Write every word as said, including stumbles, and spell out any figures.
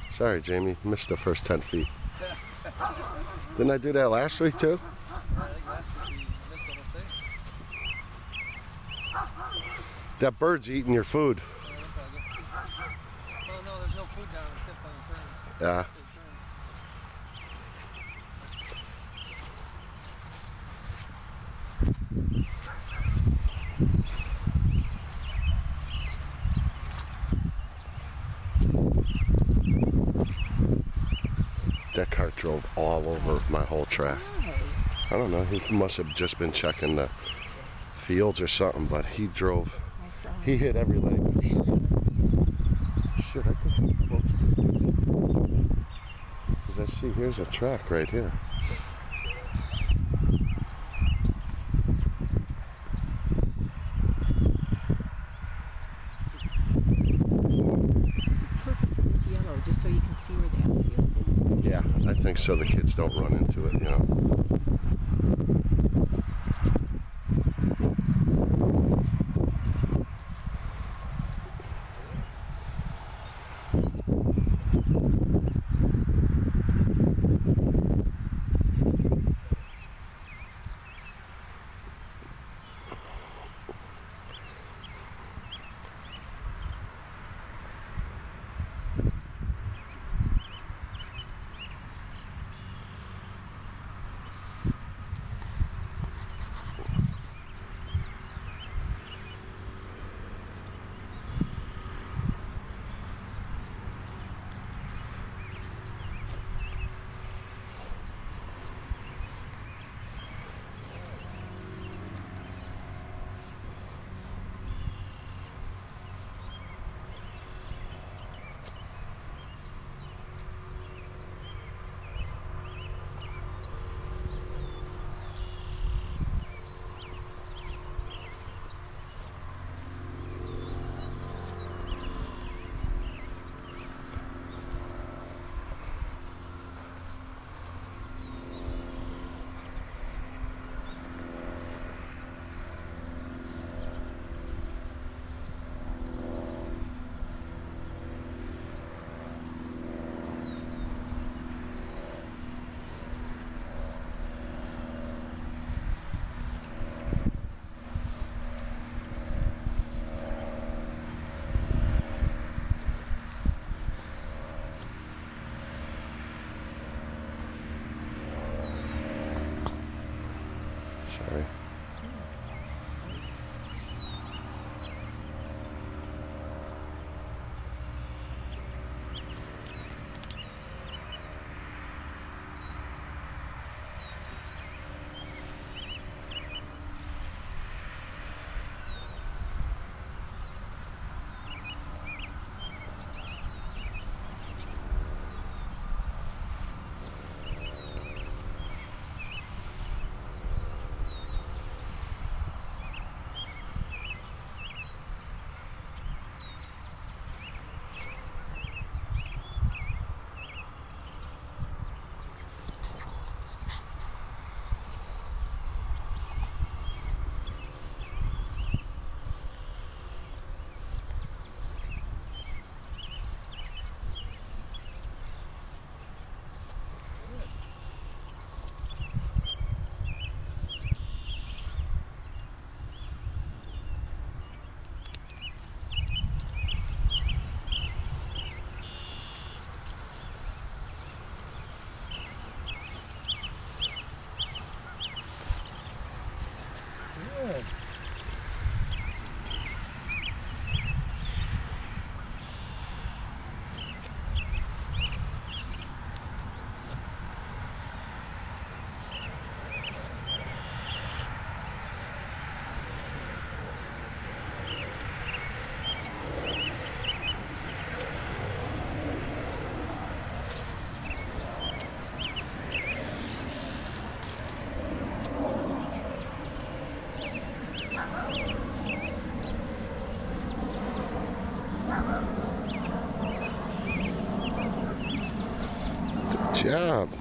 Sorry, Jamie. Missed the first ten feet. Didn't I do that last week, too? Yeah, I think last week we missed the whole thing. That bird's eating your food. Yeah, that's probably good. Well, no, there's no food down except on the turns. Yeah. The turns. That cart drove all over my whole track. I don't know. He must have just been checking the fields or something, but he drove. I saw He hit every leg. Shit, I think I'm close to it. Because I see, here's a track right here. What's the purpose of this yellow? Just so you can see where the outfield is. Yeah, I think so the kids don't run into it, you know. Sorry. Good. Good job.